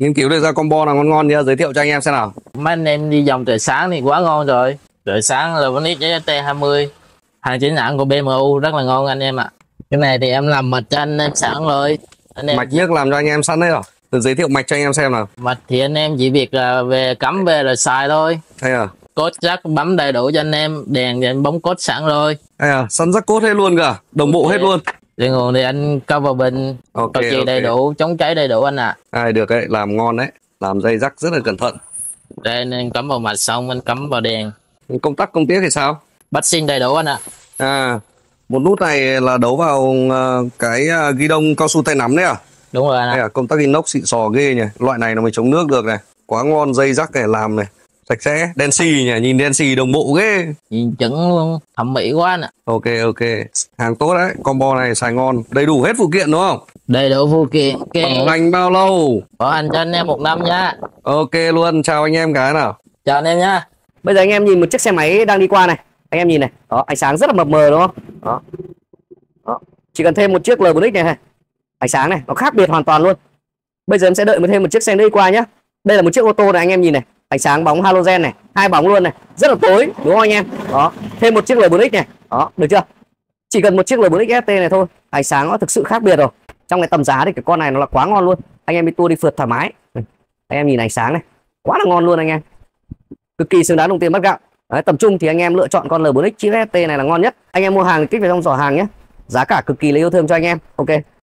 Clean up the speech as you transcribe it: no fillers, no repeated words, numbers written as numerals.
Nghiên cứu được ra combo nào ngon ngon nhá, giới thiệu cho anh em xem nào. Mấy anh em đi dòng trời sáng thì quá ngon rồi. Trời sáng là con nít T20, hàng chính hãng của BMU rất là ngon anh em ạ. Cái này thì em làm mạch cho anh em sẵn rồi. Anh em Mạch nhức làm cho anh em sẵn đấy rồi. Thử giới thiệu mạch cho anh em xem nào. mạch thì anh em chỉ việc là về cắm về rồi xài thôi. Hay à? Cốt chắc bấm đầy đủ cho anh em, đèn thì anh bấm cốt sẵn rồi. Hay à? Sẵn rắc cốt hết luôn cả, đồng bộ hết luôn. Để nguồn thì anh cho vào bình, bảo trì đầy đủ, chống cháy đầy đủ anh ạ. Được đấy, làm ngon đấy, làm dây rắc rất là cẩn thận. Đây anh em cắm vào mạch xong anh cắm vào đèn. Công tắc công tía thì sao? Bắt sinh đầy đủ anh ạ. Một nút này là đấu vào cái ghi đông cao su tay nắm đấy à? Đúng rồi anh ạ. Công tắc inox xịn sò ghê nhỉ, loại này nó mới chống nước được này, quá ngon. Dây rắc này làm này sạch sẽ, đen xì nhỉ, nhìn đen xì đồng bộ ghê, Nhìn chuẩn luôn, thẩm mỹ quá anh ạ. Ok, hàng tốt đấy, combo này xài ngon, đầy đủ hết phụ kiện đúng không? Đầy đủ phụ kiện. Bảo hành bao lâu? Bảo hành cho anh em 1 năm nhá. Ok luôn, chào anh em cái nào. Chào anh em nhá. Bây giờ anh em nhìn một chiếc xe máy đang đi qua này, anh em nhìn này, đó, ánh sáng rất là mập mờ đúng không? Đó. Chỉ cần thêm một chiếc L4X này, ánh sáng này nó khác biệt hoàn toàn luôn. Bây giờ em sẽ đợi thêm một chiếc xe nữa đi qua nhé. Đây là một chiếc ô tô này anh em nhìn này, ánh sáng bóng halogen này, 2 bóng luôn này, rất là tối đúng không anh em? Đó, thêm một chiếc L4X này, đó, được chưa? Chỉ cần một chiếc L4X ST này thôi, ánh sáng nó thực sự khác biệt rồi. Trong cái tầm giá thì cái con này nó là quá ngon luôn. Anh em đi tour đi phượt thoải mái. Anh em nhìn ánh sáng này, quá là ngon luôn anh em. Cực kỳ xứng đáng đồng tiền mất gạo. Đấy, tầm trung thì anh em lựa chọn con L4X 9ST này là ngon nhất. Anh em mua hàng thì kích vào trong giỏ hàng nhé. Giá cả cực kỳ là yêu thương cho anh em. Ok.